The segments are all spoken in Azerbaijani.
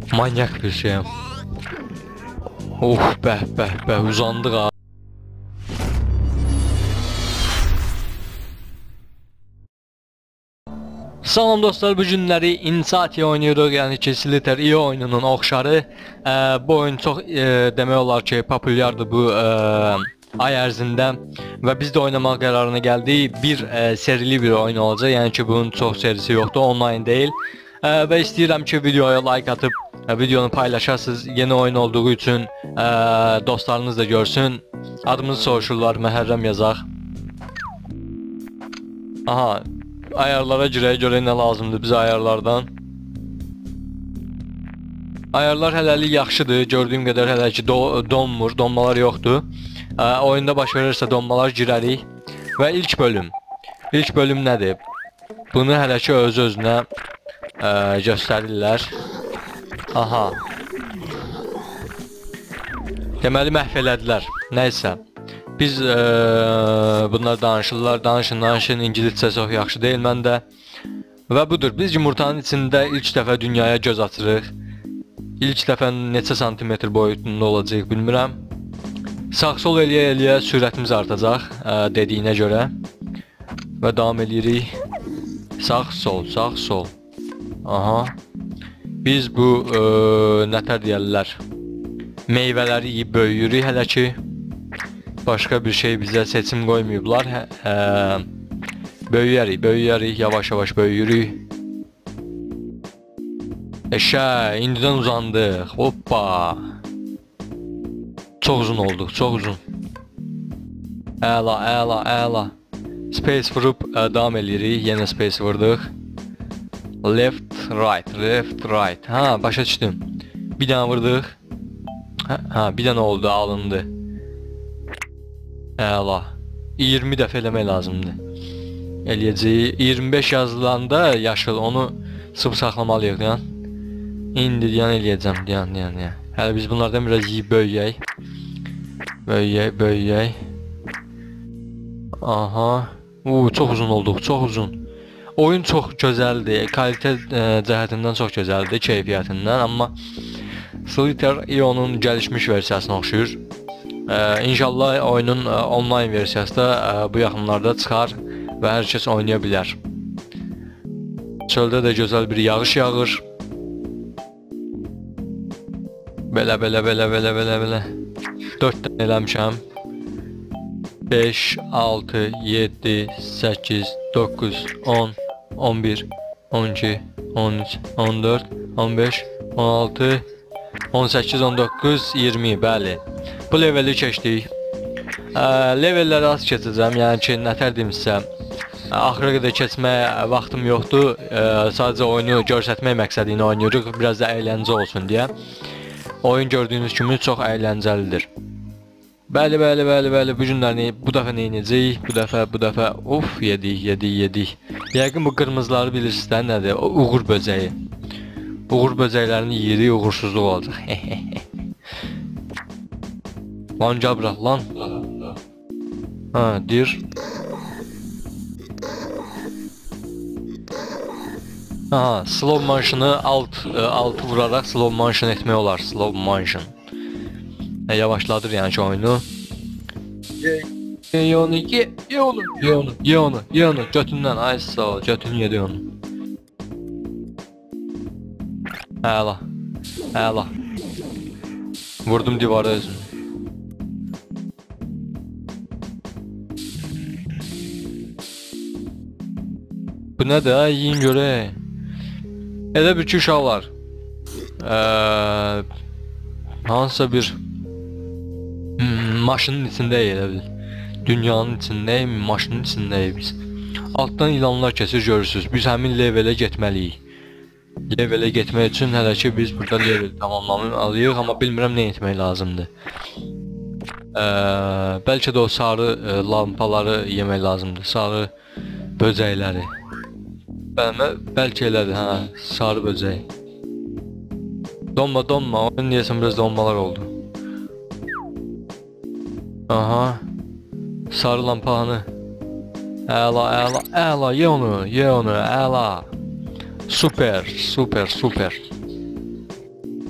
Manyak bir şeyim. Of be uzandık ha. Salam dostlar, bu günləri Insati oynuyoruz, yəni ki Slither iyi oyununun oxşarı. Bu oyun çox demək olar ki populyardır bu ay ərzində və biz də oynamaq qərarına gəldik. Bir serili bir oyun olacaq, yəni ki bunun çox serisi yoxdur, online deyil. Və istəyirəm ki videoya like atıb videonu paylaşasınız. Yeni oyun olduğu üçün dostlarınız da görsün. Adımızı soruşurlar, Məhərrəm yazaq. Aha, ayarlara girək, görək nə lazımdır bizə ayarlardan. Ayarlar hələlik yaxşıdır, gördüyüm qədər hələ ki donmur, donmalar yoxdur. Oyunda baş verirsə donmalar girərik. Və ilk bölüm. İlk bölüm nədir? Bunu hələ ki öz-özünə göstərirlər. Aha. Deməli məhv elədilər. Nəysə. Biz bunlar danışırlar, danışın, İngiliscə çox yaxşı deyil məndə. Və budur, biz yumurtanın içində ilk dəfə dünyaya göz açırıq. İlk dəfə neçə santimetr boyutunda olacaq bilmirəm. Sağ-sol eləyə-eləyə sürətimiz artacaq dediyinə görə. Və davam edirik. Sağ-sol, sağ-sol. Aha. Biz bu nətər deyərlər, meyvələri yiyib böyüyürük hələ ki. Başqa bir şey bizə seçim qoymayıblar. Böyüyərik, yavaş-yavaş böyüyürük. İndidən uzandıq. Hoppa. Çox uzun olduq, çox uzun. Əla. Space vurup davam edirik. Yenə space vurduq. Left, right. Ha, başa düşdüm. Bir dənə vurduq. Ha, bir dənə oldu, alındı. Əla. 20 dəfə eləmək lazımdır. Eləyəcəyik. 25 yazılanda yaşıl, onu sıvı saxlamalıyıq, deyən. İndi deyən eləyəcəm, deyən. Hələ biz bunlardan biraz yiyib böyüyək. Böyüyək. Aha. Çox uzun olduq, çox uzun. Oyun çox gözəldir, kalite cəhətindən çox gözəldir, keyfiyyətindən, amma Slither İO'nun gəlişmiş versiyasına oxşuyur. İnşallah oyunun online versiyası da bu yaxınlarda çıxar və hər kəs oynaya bilər. Çöldə də gözəl bir yağış yağır. Belə. 4 dənə eləmişəm. 5, 6, 7, 8, 9, 10, 11, 12, 13, 14, 15, 16, 18, 19, 20, bəli. Bu leveli keçdik. Levelləri az keçəcəm, yəni ki, nətər deyim sizə. Axıra qədər keçməyə vaxtım yoxdur. Sadəcə oyunu görsətmək məqsədi ilə oynayırıq, biraz da əyləncə olsun deyə. Oyun gördüyünüz kimi çox əyləncəlidir. Bəli, bu günləri bu dəfə nə edəcəyik? Bu dəfə, of, yedik. Yəqin bu qırmızıları bilirsiniz də nədir? O, uğur böcəyi. Uğur böcəklərini yeyirik, uğursuzluq olacaq. Lan cabraq, lan. Ha, dir. Aha, slow motion'ı alt vuraraq slow motion etmək olar, slow motion. Yavaşladır yəni ki oyunu. Ye onu. Götündən, ay sağ ol, götünü yedi onu. Əla. Vurdum divara özünü. Bu nədir, yiyin görək. Elə bir ki uşaqlar. Hansısa bir maşının içindəyik elə bil. Dünyanın içindəyik, maşının içindəyik biz. Altdan ilanlar keçir, görürsünüz. Biz həmin levelə getməliyik. Levelə getmək üçün hələ ki biz burada level tamamlamalıyıq, amma bilmirəm nə etmək lazımdır. Bəlkə də o sarı lampaları yemək lazımdır, sarı böcəkləri. Bəlkə elədir, hə, sarı böcək. Donma, oyun deyəsən biraz donmalar oldu. Aha. Sarı lampanı. Əla, ye onu, əla. Super.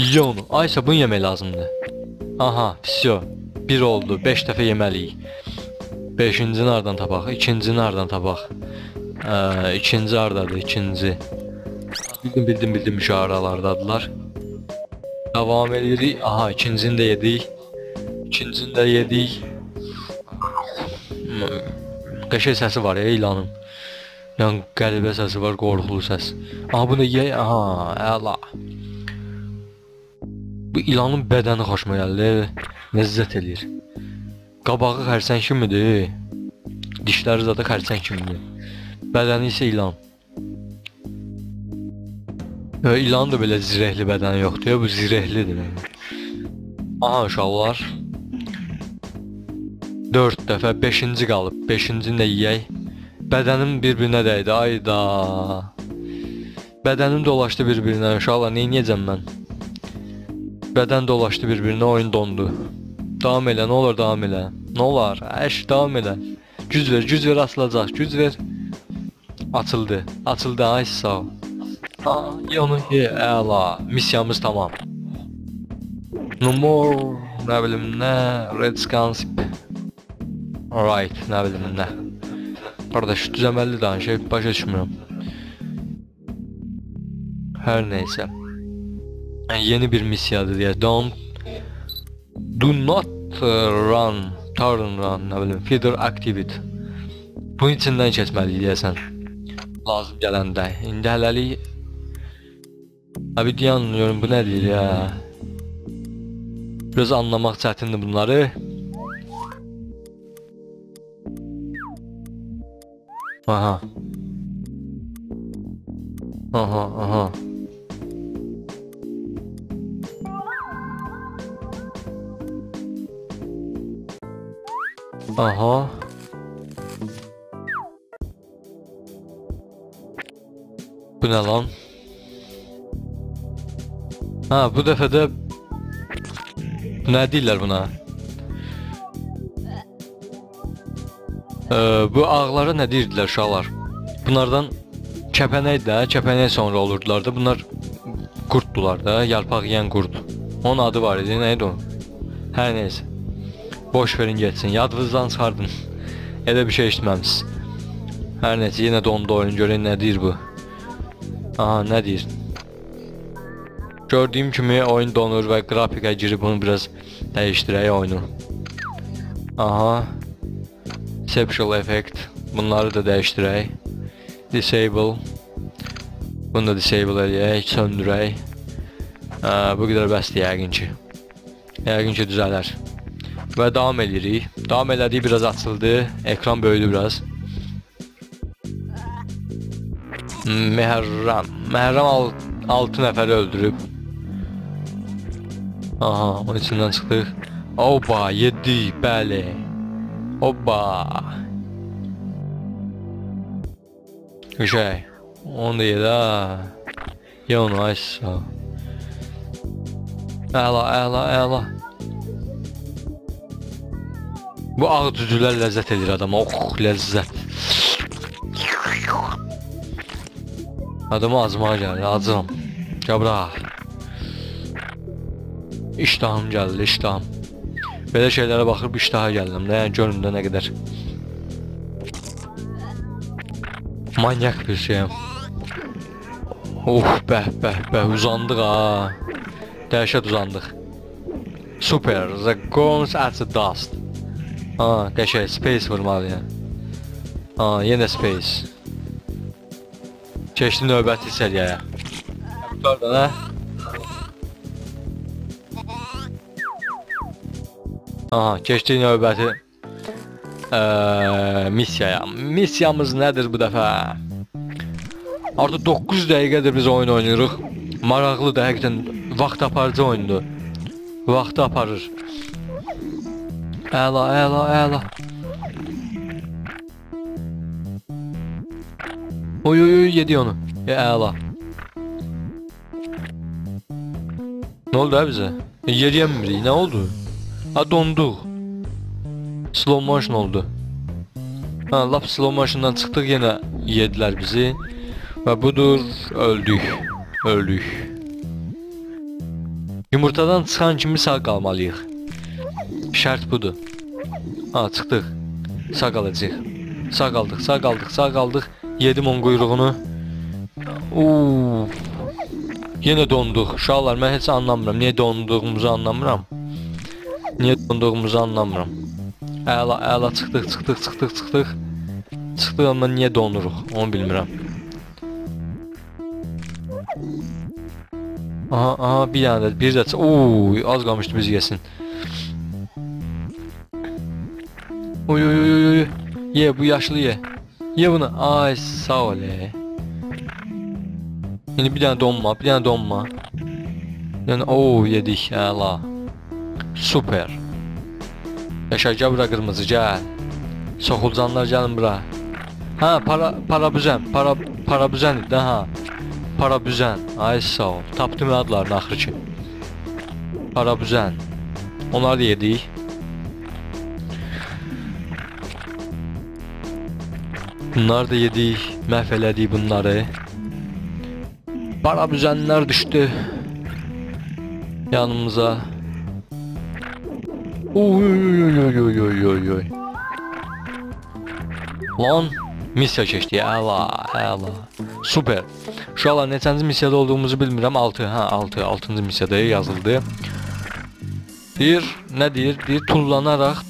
Ye onu. Ay sabun yemək lazımdır. Aha, всё. 1 oldu. 5 dəfə yeməliyik. 5-ci hardan tapaq? 2-ci hardan tapaq? 2-ci hardadır? 2-ci. Bildim şu aralardadılar. Devam edirik. Aha, 2-cini də yedik. 2-cini də yedik. Qəşəng səsi var ya ilanın. Yəni qəribə səsi var, qorxulu səs. Aha, bunu ye. Aha, əla. Bu ilanın bədəni xoşuma gəldi. Ləzzət eləyir. Qabağı xərçəng kimidir. Dişləri zaten xərçəng kimidir. Bədəni isə ilan. İlanın da belə zirehli bədəni yoxdur. Bu zirehlidir. Aha, uşaqlar. 4 dəfə 5-ci qalıb. 5-cini də yeyək. Bədənim bir-birinə dəydi. Ayda. Bədənim dolaşdı bir-birinə. Uşaqlar, neyniyəcəm mən? Bədən dolaşdı bir-birinə, oyun dondu. Davam elə, nə olur davam elə. Nə olar? Əş, davam elə. Güc ver, açılacaq. Güc ver. Açıldı. Açıldı, ay sağ ol. Aa, ye onu, ye. Əla. Missiyamız tamam. No more. Nə bilim nə. Red Scansip. Alright, nə bilim nə. Qardaş, düzəməlli danışıq. Başa düşmürəm. Hər neysə. Yeni bir missiyadır diye. Do not run, turn run, nə bilim, feeder activity. Bunun içindən keçməli deyəsən. Lazım gələndə. İndi hələlik abi dayanmıyorum, bu nə deyir ya? Biraz anlamaq çətindir bunları. Aha. Aha. Aha. Bu ne lan? Ha, bu dəfə də nə deyirlər buna? Bu ağlara nə deyirdilər uşaqlar? Bunlardan kəpənək də, kəpənək sonra olurdular da. Bunlar qurtdular da, yarpaq yeyən qurt. Onun adı var idi, neydi o? Hər neysə. Boş verin geçsin, yadınızdan çıxardın. Elə bir şey işitməmişsiniz. Hər neysə, yenə dondu oyun, görək nə deyir bu. Aha, nə deyir? Gördüyüm kimi oyun donur və qrafikə girib bunu biraz dəyişdirək oyunu. Aha. Special effect. Bunları da dəyişdirək. Disable. Bunu da disable eləyək, söndürək. Bu qədər bəsdir yəqin ki. Yəqin ki düzələr. Və davam edirik. Davam elədik, biraz açıldı. Ekran böyüdü biraz. Məhərrəm 6 nəfəri öldürüb. Aha, onun içindən çıxdıq. Oba, yedik, bəli. Oba. Güzel. Onu da yedi ha. Ye onu, aysa. Əla. Bu ağ düzülər ləzzət edir adama. Oh, ləzzət. Adamı azmağa gəldi, acım. Cabra. İştahım gəldi, iştahım. Belə şeylərə baxıb iştaha gəldim də, yəni görün də nə qədər manyak bir şeyim. Bəh, uzandıq ha. Dəhşət uzandıq. Super, the guns at the dust. Ha, qəşəng, space vurmalıyım. Ha, yenə space. Keçdi növbəti seriyaya. Oradan ha. Aha, keçdi növbəti missiyaya. Missiyamız nədir bu dəfə? Artıq 9 dəqiqədir biz oyun oynayırıq. Maraqlıdır, həqiqətən vaxt aparıcı oyundur. Vaxtı aparır. Əla. Oy, yedi onu. Əla. Nə oldu ha bizə? Yeriyəmirik, nə oldu? Ha, donduq. Slow motion oldu. Ha, lap slow motiondan çıxdıq, yenə yedilər bizi. Və budur, öldük. Yumurtadan çıxan kimi sağ qalmalıyıq. Şərt budur. Ha, çıxdıq. Sağ qalacaq. Sağ qaldıq, sağ qaldıq, sağ qaldıq. Yedim onun quyruğunu. Yenə donduq. Uşaqlar, mən heç anlamıram. Niyə donduğumuzu anlamıram. Niyə donduğumuzu anlamıram. Əla, əla, çıxdıq, çıxdıq, çıxdıq, çıxdıq. Çıxdıq, amma niyə donuruq, onu bilmirəm. Aha, aha, bir dənə də, bir də, az qalmışdı biz yesin. Oy, ye, bu yaşlı ye. Ye bunu, ay, sağ ol. Şimdi bir dənə donma, bir dənə donma. Yəni, yedik, əla. Super. Yaşar, gəl bura qırmızı, gəl. Soxulcanlar, gəlin bura. Ha, parabüzən idi, ha. Parabüzən, ay sağ ol. Tapdım adlarını axır ki. Parabüzən. Onları da yedik. Bunları da yedik, məhv elədik bunları. Parabüzənlər düşdü yanımıza. Oy. Lan, missiya keçdi, əla. Super. Uşaqlar, neçənci missiyada olduğumuzu bilmirəm. 6-cı missiyada yazıldı. Deyir, nə deyir? Deyir, tullanaraq.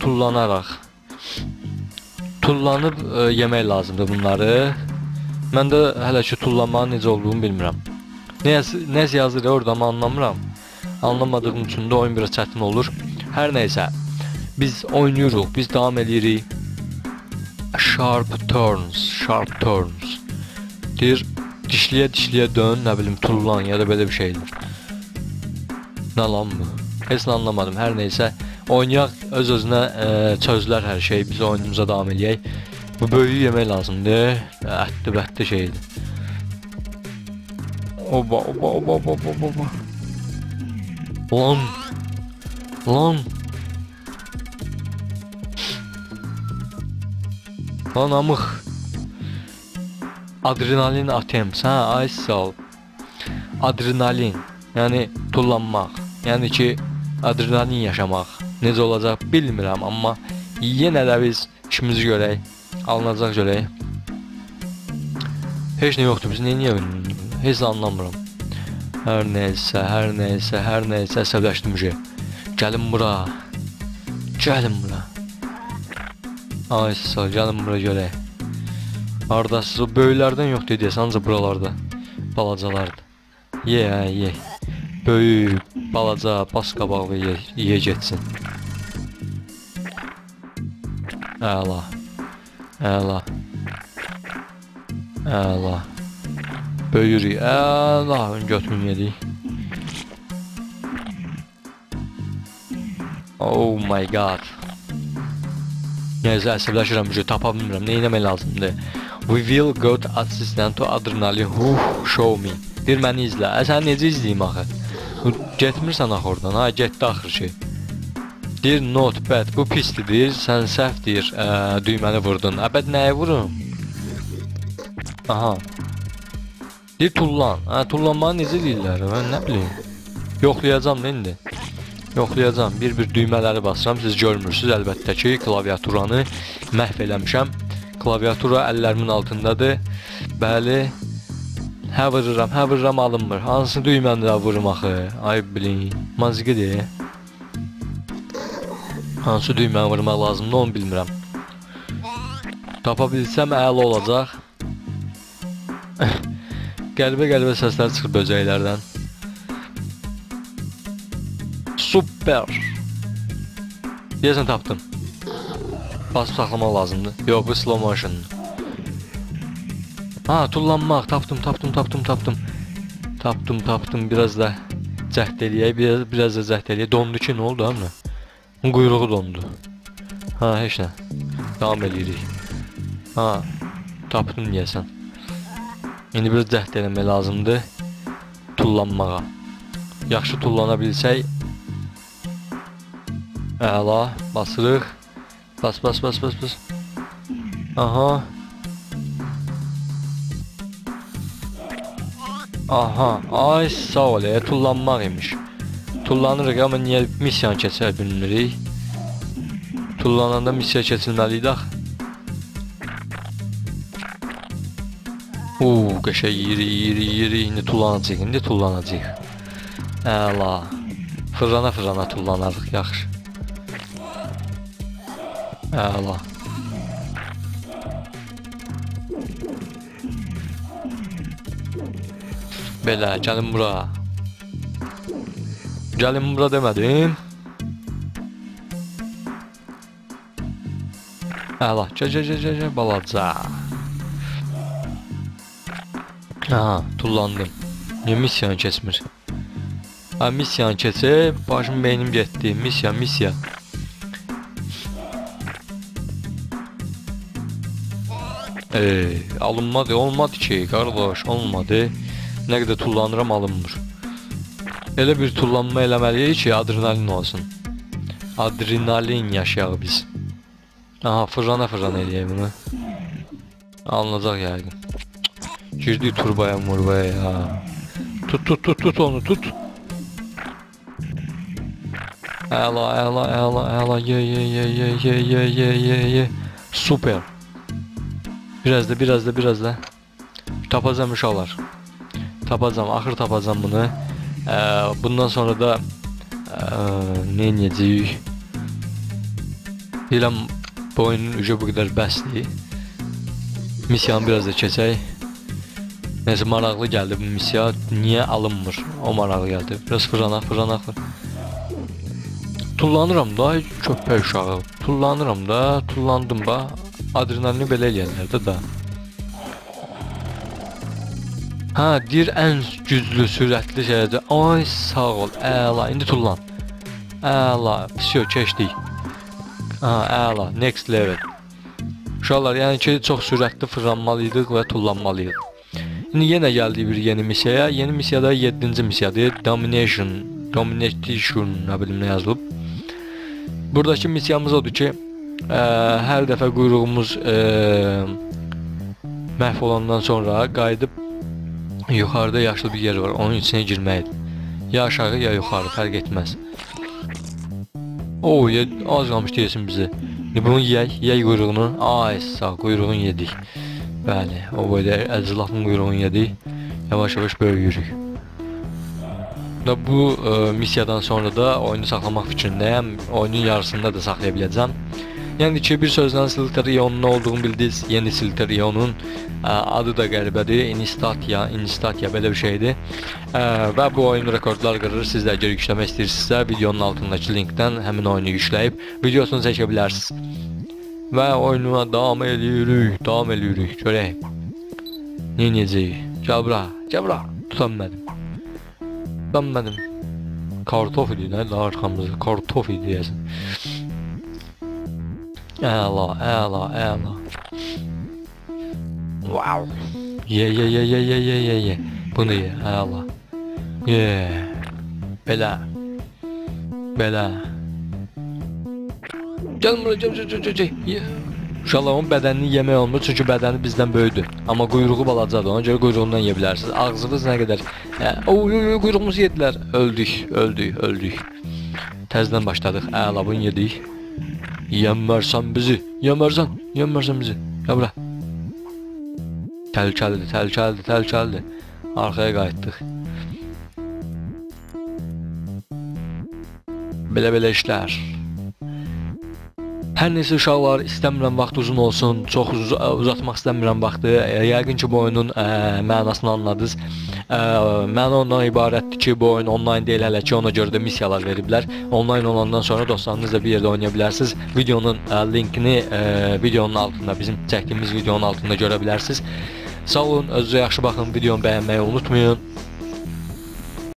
Tullanıb yemək lazımdır bunları. Mən də hələ ki tullanmanın necə olduğunu bilmirəm. Nəsə yazır orada, amma anlamıram. Anlamadığım üçün də oyun biraz çətin olur. Hər nəysə, biz oynayırıq, biz davam edirik. Sharp turns. Deyir, dişliyə dön, nə bilim, tullan ya da belə bir şeydir. Nə lan bu? Heç nə anlamadım, hər nəysə. Oynayaq, öz-özünə çözlər hər şey, biz oyunumuza davam edək. Bu böyüyü yemək lazımdır, ətli-bətli şeydir. Oba. Lan amıq. Adrenalin attempts, ay sağ ol. Adrenalin, yəni tullanmaq, yəni ki adrenalin yaşamaq. Necə olacaq bilmirəm, amma yenə də biz işimizi görək, alınacaq görək. Heç nə yoxdur, biz niyə heç nə anlamıram. Hər nəysə, əsəbləşdim ki. Gəlin bura. Ay sağ, gəlin bura görək. Haradasız, o böyüklərdən yoxdur deyəsən, ancaq buralarda. Balacalardır. Ye. Böyük, balaca, bas qabaq və ye getsin. Əla. Böyürük, əla, götürün yedik. Oh my god. Neyse, əsəbləşirəm ki, tapa bilmirəm, nə eləmək lazımdır. We will go to assistant to adrenaline, show me. Deyir, məni izlə. Sən necə izləyim axı? Getmirsən axı oradan, ha, getdi axır ki. Deyir, not bad, bu pisdir, deyir, sən səhv deyir, düyməni vurdun. Əbəd nəyə vurum? Aha. Deyir, tullan. Tullanmanı necə deyirlər, mən nə bilim. Yoxlayacam, nə indi? Yoxlayacam, bir düymələri basıram, siz görmürsünüz, əlbəttə ki, klaviaturanı məhv eləmişəm. Klaviatura əllərimin altındadır. Bəli. Hə vırıram, alınmır. Hansı düyməni də vurum axı? Ay bilin, mazgidir. Hansı düyməni vurmaq lazımdır, onu bilmirəm. Tapa bilsəm, əla olacaq. Qəlbə səslər çıxır böcəklərdən. Super. Deyəsən tapdım. Basıb saxlamaq lazımdır. Yox, bu slow motion. Ha, tullanmaq. Tapdım. Biraz da cəhd eləyək. Biraz da cəhd eləyək. Dondu ki, nə oldu hamı? Onun quyruğu dondu. Ha, heç nə. Davam edirik. Ha, tapdım deyəsən. İndi biraz cəhd eləmək lazımdır. Tullanmağa. Yaxşı tullana bilsək. Əla, basırıq. Bas. Aha. Ay sağ ol, tullanmaq imiş. Tullanırıq, amma niyə missiyanı keçə bilmirik? Tullananda missiya keçilməliydi axı. Qəşəng yeri, indi tullanacaq. Əla. Fırlana tullanarıq, yaxşı. Əla. Belə, gəlin bura. Gəlin bura demədim. Əla, gəl, balaca. Aha, tullandım. Niyə missiyanı keçmir? Ha, missiyanı keçib, başım beynim getdi. Missiya. Alınmadı, olmadı ki, qardaş, olmadı. Nə qədər tullanıram, alınmır. Elə bir tullanma eləməliyik ki, adrenalin olsun. Adrenalin yaşayaq biz. Aha, fırlana eləyək bunu. Alınacaq yəqin. Girdik turbaya ya. Tut onu, tut. Əla, ye. Super. Biraz da. Tapacağım uşaqlar. Axır tapacağım bunu. Bundan sonra da ne edəcəyik? Deyirəm, bu oyunun ucu bu qədər bəsdir. Missiyanı biraz da keçək. Neyse, maraqlı gəldi bu missiya. Niyə alınmır? O maraqlı gəldi. Biraz fırlanaq. Tullanıram da, köpək uşağı. Tullandım ba. Adrenalini belə eləyənlərdə da. Ha, deyir ən güclü, sürətli şeydir. Ay, sağ ol, əla. İndi tullan. Əla, pisiyo, keçdik. Ha, əla, next level. Uşaqlar, yəni ki, çox sürətli fırlanmalıydıq və tullanmalıyıq. İndi yenə gəldik bir yeni missiyaya. Yeni missiyada 7-ci missiyadır. Domination, nə bilim nə yazılıb. Buradakı missiyamız odur ki, hər dəfə quyruğumuz məhv olandan sonra qayıdıb yuxarıda yaşlı bir yer var, onun içine girməkdir. Ya aşağı ya yuxarı, fərq etməz. Az qalmış deyəsin bizi. Bunu yeyək quyruğunu. Ay, sağ, quyruğunu yedik. Bəli, o boyda əclafın quyruğunu yedik. Yavaş böyüyürük. Bu missiyadan sonra da oyunu saxlamaq fikrindəyəm. Oyunun yarısında da saxlaya biləcəm. Yəni ki, bir sözlə Silterion nə olduğunu bildiniz. Yeni Silterion'un adı da qəribədir. Instatia belə bir şeydir. Və bu oyun rekordlar qırır. Siz də əgər yükləmək istəyirsinizsə, videonun altındakı linkdən həmin oyunu yükləyib videosunu çəkə bilərsiniz. Və oyununa davam edirik. Görək. Nə edəcəyik? Gəl bura. Tutanmadım. Kartof idi, nə də arxamızda? Kartof idi deyəsin. Əla. Wow. Ye. Bunu ye, əla. Belə. Gəl bura. Uşaqlar, onun bədənini yemək olmur, çünki bədəni bizdən böyüdür. Amma quyruğu balacadır, ona görə quyruğundan yeyə bilərsiniz. Ağzınız nə qədər... Quyruğumuzu yedilər. Öldük. Təzdən başladıq. Əla, bunu yedik. Yemərsən bizi. Gəl bura. Təhlükəlidir. Arxaya qayıtdıq. Belə işlər. Hər neysə uşaqlar, istəmirəm vaxt uzun olsun, çox uzatmaq istəmirəm vaxtı. Yəqin ki, bu oyunun mənasını anladınız. Məna ondan ibarətdir ki, bu oyun online deyil hələ ki, ona görə də missiyalar veriblər. Online olandan sonra dostlarınızla bir yerdə oynaya bilərsiniz. Videonun linkini videonun altında, bizim çəkdiyimiz videonun altında görə bilərsiniz. Sağ olun, özünüzə yaxşı baxın, videonu bəyənməyi unutmayın.